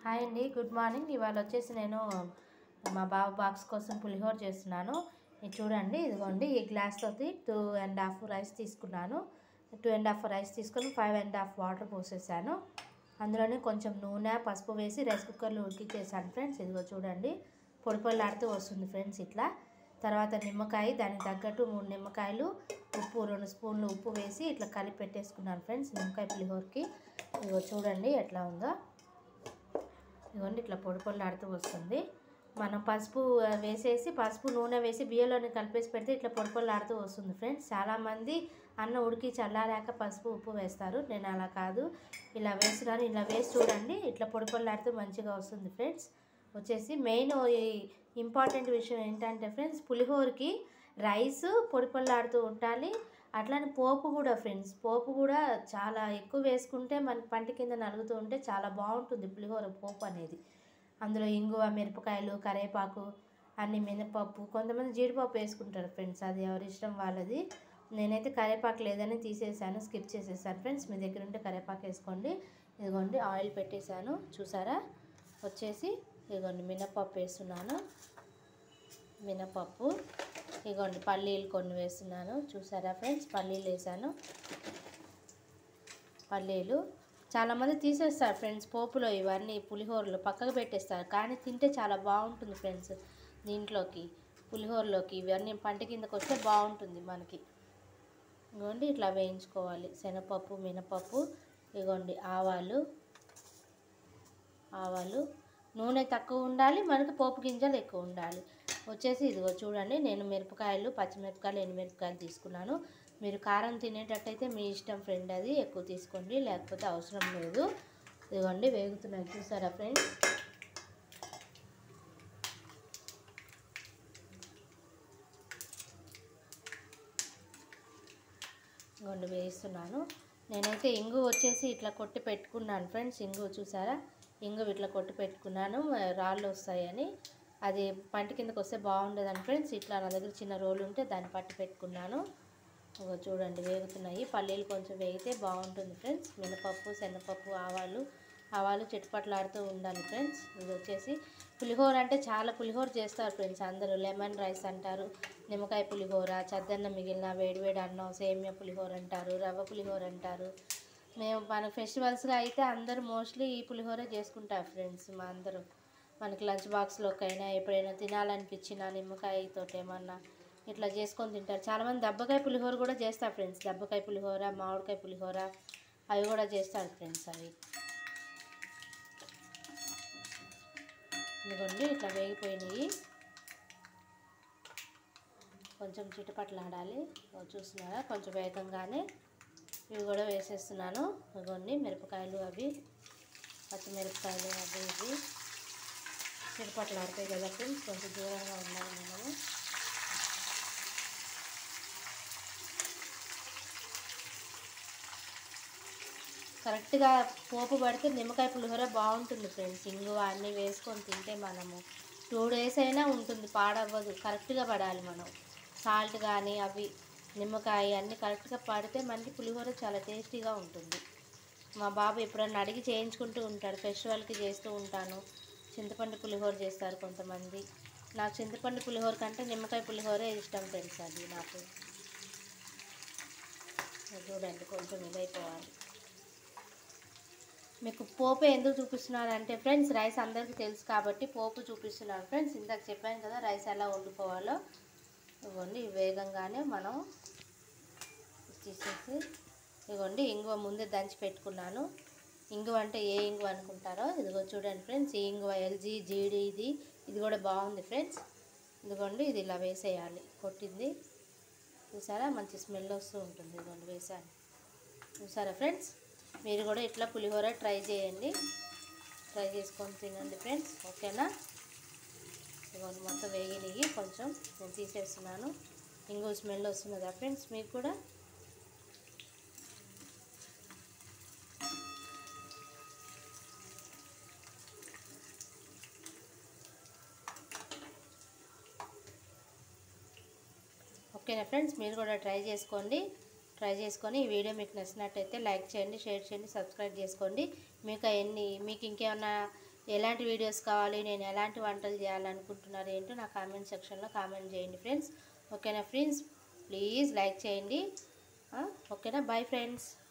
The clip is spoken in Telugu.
హాయ్ అండి, గుడ్ మార్నింగ్. ఇవాళ వచ్చేసి నేను మా బాబు బాక్స్ కోసం పులిహోర చేస్తున్నాను. ఇది చూడండి, ఇదిగోండి ఈ గ్లాస్ తోటి 2.5 రైస్ తీసుకున్నాను. 2.5 రైస్ తీసుకొని 5.5 వాటర్ పోసేసాను. అందులోనే కొంచెం నూనె, పసుపు వేసి రైస్ కుక్కర్లో ఉడికించేసాను ఫ్రెండ్స్. ఇదిగో చూడండి, పొడి పొడిలాడుతూ వస్తుంది ఫ్రెండ్స్ ఇట్లా. తర్వాత నిమ్మకాయ, దానికి తగ్గట్టు 3 నిమ్మకాయలు, ఉప్పు 2 స్పూన్లు ఉప్పు వేసి ఇట్లా కలిపి పెట్టేసుకున్నాను ఫ్రెండ్స్ నిమ్మకాయ పులిహోరకి. ఇదిగో చూడండి ఎట్లా ఉందో. ఇదిగోండి ఇట్లా పొడి పొడిలాడుతూ వస్తుంది. మనం పసుపు వేసేసి పసుపు నూనె వేసి బియ్యంలోని కలిపేసి పెడితే ఇట్లా పొడి పొడిలాడుతూ వస్తుంది ఫ్రెండ్స్. చాలామంది అన్నం ఉడికి చల్లారాక పసుపు ఉప్పు వేస్తారు. నేను అలా కాదు, ఇలా వేస్తున్నాను. ఇలా వేసి చూడండి, ఇట్లా పొడి పొడిలాడుతూ మంచిగా వస్తుంది ఫ్రెండ్స్. వచ్చేసి మెయిన్ ఇంపార్టెంట్ విషయం ఏంటంటే ఫ్రెండ్స్, పులిహోరకి రైస్ పొడి పొడిలాడుతూ ఉండాలి. అట్లానే పోపు కూడా ఫ్రెండ్స్, పోపు కూడా చాలా ఎక్కువ వేసుకుంటే మనకి పంట కింద నలుగుతూ ఉంటే చాలా బాగుంటుంది పులిహోర పోపు అనేది. అందులో ఇంగువ, మిరపకాయలు, కరివేపాకు, అన్ని మినపప్పు, కొంతమంది జీడిపప్పు వేసుకుంటారు ఫ్రెండ్స్, అది ఎవరి ఇష్టం వాళ్ళది. నేనైతే కరివేపాకు లేదని తీసేసాను, స్కిప్ చేసేసాను ఫ్రెండ్స్. మీ దగ్గర ఉంటే కరివేపాకు వేసుకోండి. ఇదిగోండి ఆయిల్ పెట్టేశాను చూసారా. వచ్చేసి ఇదిగోండి మినపప్పు వేస్తున్నాను. మినపప్పు, ఇదిగోండి పల్లీలు కొన్ని వేస్తున్నాను చూసారా ఫ్రెండ్స్. పల్లీలు వేసాను. పల్లీలు చాలామంది తీసేస్తారు ఫ్రెండ్స్ పోపులో, ఇవన్నీ పులిహోరలో పక్కకు పెట్టేస్తారు, కానీ తింటే చాలా బాగుంటుంది ఫ్రెండ్స్. దీంట్లోకి పులిహోరలోకి ఇవన్నీ పంట కిందకు వస్తే బాగుంటుంది మనకి. ఇదిగోండి ఇట్లా వేయించుకోవాలి. శనగపప్పు, మినపప్పు, ఇదిగోండి ఆవాలు. నూనె తక్కువ ఉండాలి, మనకి పోపు గింజలు ఎక్కువ ఉండాలి. వచ్చేసి ఇదిగో చూడండి, నేను మిరపకాయలు, పచ్చిమిరపకాయలు, ఎండుమిరపకాయలు తీసుకున్నాను. మీరు కారం తినేటట్టయితే మీ ఇష్టం ఫ్రెండ్, అది ఎక్కువ తీసుకోండి, లేకపోతే అవసరం లేదు. ఇదిగోండి వేగుతున్నాయి చూసారా ఫ్రెండ్స్. ఇదిగోండి వేస్తున్నాను. నేనైతే ఇంగు వచ్చేసి ఇట్లా కొట్టి పెట్టుకున్నాను ఫ్రెండ్స్. ఇంగు చూసారా, ఇంగు ఇట్లా కొట్టి పెట్టుకున్నాను, రాళ్ళు వస్తాయని. అది పంట కిందకు వస్తే బాగుండదని ఫ్రెండ్స్, ఇట్లా నా దగ్గర చిన్న రోలు ఉంటే దాన్ని పట్టి పెట్టుకున్నాను. చూడండి వేగుతున్నాయి. పల్లీలు కొంచెం వేగితే బాగుంటుంది ఫ్రెండ్స్. మినపప్పు, శనగపప్పు, ఆవాలు చిటపట్లాడుతూ ఉండాలి ఫ్రెండ్స్. ఇది వచ్చేసి పులిహోర అంటే చాలా పులిహోర చేస్తారు ఫ్రెండ్స్ అందరూ. లెమన్ రైస్ అంటారు, నిమ్మకాయ పులిహోర, చద్దన్నం మిగిలిన వేడివేడి అన్నం, సేమియా పులిహోర అంటారు, రవ్వ పులిహోర అంటారు. మేము మన ఫెస్టివల్స్గా అయితే అందరూ మోస్ట్లీ ఈ పులిహోర చేసుకుంటారు ఫ్రెండ్స్. మా అందరూ మనకి లంచ్ బాక్స్లోకైనా ఎప్పుడైనా తినాలనిపించిన నిమ్మకాయతో ఏమన్నా ఇట్లా చేసుకొని తింటారు. చాలామంది దబ్బకాయ పులిహోర కూడా చేస్తారు ఫ్రెండ్స్. దబ్బకాయ పులిహోర, మామిడికాయ పులిహోర అవి కూడా చేస్తారు ఫ్రెండ్స్. అవి ఇదిగోండి ఇట్లా వేగిపోయినాయి, కొంచెం చిటపట్లాడాలి. చూస్తున్నారా, కొంచెం వేగంగానే ఇవి కూడా వేసేస్తున్నాను. ఇదిగోండి మిరపకాయలు, అవి పచ్చిమిరపకాయలు, అవి ఇవి చిటపట్లాడతాయి కదా ఫ్రెండ్స్, కొంచెం దూరంగా ఉండాలి మనము. కరెక్ట్గా పోపు పడితే నిమ్మకాయ పులిహోర బాగుంటుంది ఫ్రెండ్స్. ఇంగువ అన్నీ వేసుకొని తింటే మనము 2 days అయినా ఉంటుంది, పాడవ్వదు. కరెక్ట్గా పడాలి మనం, సాల్ట్ కానీ అవి నిమ్మకాయ అన్నీ కరెక్ట్గా పడితే మనకి పులిహోర చాలా టేస్టీగా ఉంటుంది. మా బాబు ఎప్పుడన్నా అడిగి చేయించుకుంటూ ఉంటాడు. ఫెస్టివల్కి చేస్తూ ఉంటాను. చింతపండు పులిహోర చేస్తారు కొంతమంది. నాకు చింతపండు పులిహోర కంటే నిమ్మకాయ పులిహోరే ఇష్టం ఫ్రెండ్స్. అది నాకు చూడండి కొంచెం ఇదైపోవాలి. మీకు పోపు ఎందుకు చూపిస్తున్నానంటే ఫ్రెండ్స్, రైస్ అందరికీ తెలుసు కాబట్టి పోపు చూపిస్తున్నాను ఫ్రెండ్స్. ఇందాక చెప్పాను కదా రైస్ ఎలా వండుకోవాలో. ఇవ్వండి వేగంగానే మనం తీసేసి, ఇవ్వండి ఇంగువ ముందే దంచి పెట్టుకున్నాను. ఇంగువ అంటే ఏ ఇంగువ అనుకుంటారో, ఇదిగో చూడండి ఫ్రెండ్స్. ఈ ఇంగువ ఎల్జీ జీడి, ఇది కూడా బాగుంది ఫ్రెండ్స్. ఇదిగోండి ఇది ఇలా వేసేయాలి, కొట్టింది చూసారా, మంచి స్మెల్ వస్తూ ఉంటుంది. ఇదిగోండి వేసాను చూసారా ఫ్రెండ్స్. మీరు కూడా ఇట్లా పులిహోర ట్రై చేయండి, ట్రై చేసుకొని తినండి ఫ్రెండ్స్, ఓకేనా. ఇవన్నీ మొత్తం వేగినవి, కొంచెం నేను తీసేస్తున్నాను. ఇంకో స్మెల్ వస్తున్నదా ఫ్రెండ్స్ మీకు కూడా. ఓకేనా ఫ్రెండ్స్, మీరు కూడా ట్రై చేసుకొని ఈ వీడియో మీకు నచ్చినట్టయితే లైక్ చేయండి, షేర్ చేయండి, సబ్స్క్రైబ్ చేసుకోండి. మీకు ఇంకేమన్నా ఎలాంటి వీడియోస్ కావాలి, నేను ఎలాంటి వంటలు చేయాలనుకుంటున్నారు ఏంటో నా కామెంట్ సెక్షన్లో కామెంట్ చేయండి ఫ్రెండ్స్. ఓకేనా ఫ్రెండ్స్, ప్లీజ్ లైక్ చేయండి. ఓకేనా, బాయ్ ఫ్రెండ్స్.